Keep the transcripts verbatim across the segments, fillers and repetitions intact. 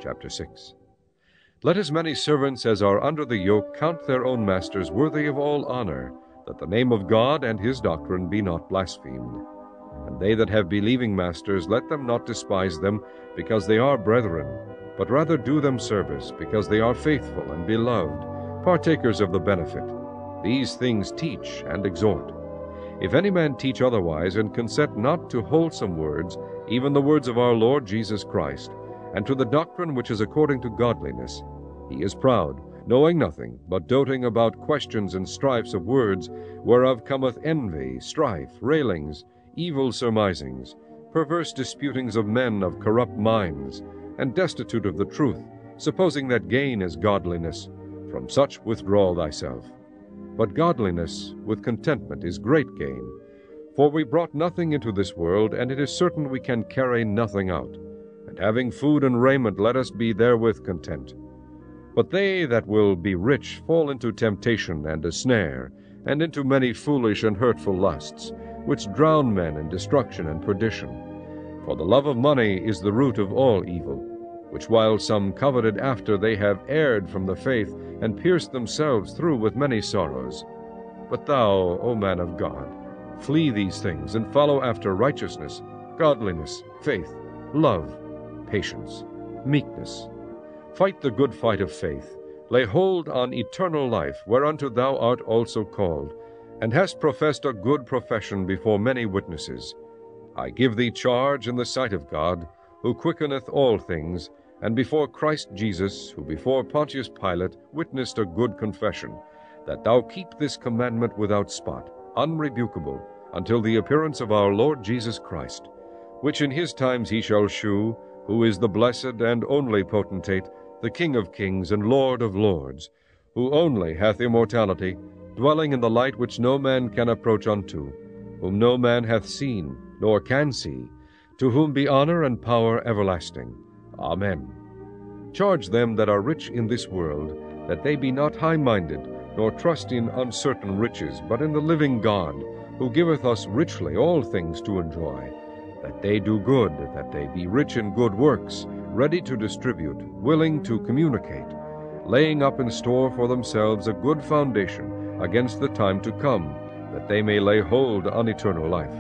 chapter six. Let as many servants as are under the yoke count their own masters worthy of all honor, that the name of God and his doctrine be not blasphemed. And they that have believing masters, let them not despise them, because they are brethren, but rather do them service, because they are faithful and beloved, partakers of the benefit. These things teach and exhort. If any man teach otherwise, and consent not to wholesome words, even the words of our Lord Jesus Christ, and to the doctrine which is according to godliness, he is proud, knowing nothing, but doting about questions and strifes of words, whereof cometh envy, strife, railings, evil surmisings, perverse disputings of men of corrupt minds, and destitute of the truth, supposing that gain is godliness. From such withdraw thyself. But godliness with contentment is great gain. For we brought nothing into this world, and it is certain we can carry nothing out. And having food and raiment, let us be therewith content. But they that will be rich fall into temptation and a snare, and into many foolish and hurtful lusts, which drown men in destruction and perdition. For the love of money is the root of all evil, which while some coveted after, they have erred from the faith, and pierced themselves through with many sorrows. But thou, O man of God, flee these things, and follow after righteousness, godliness, faith, love, patience, meekness. Fight the good fight of faith. Lay hold on eternal life, whereunto thou art also called, and hast professed a good profession before many witnesses. I give thee charge in the sight of God, who quickeneth all things, and before Christ Jesus, who before Pontius Pilate witnessed a good confession, that thou keep this commandment without spot, unrebukable, until the appearance of our Lord Jesus Christ, which in his times he shall shew, who is the blessed and only potentate, the King of kings and Lord of lords, who only hath immortality, dwelling in the light which no man can approach unto, whom no man hath seen, nor can see, to whom be honor and power everlasting. Amen. Charge them that are rich in this world, that they be not high-minded, nor trust in uncertain riches, but in the living God, who giveth us richly all things to enjoy, that they do good, that they be rich in good works, ready to distribute, willing to communicate, laying up in store for themselves a good foundation against the time to come, that they may lay hold on eternal life.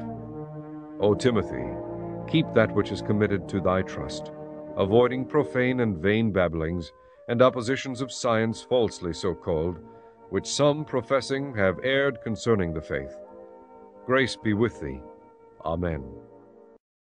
O Timothy, keep that which is committed to thy trust, avoiding profane and vain babblings, and oppositions of science falsely so called, which some professing have erred concerning the faith. Grace be with thee. Amen.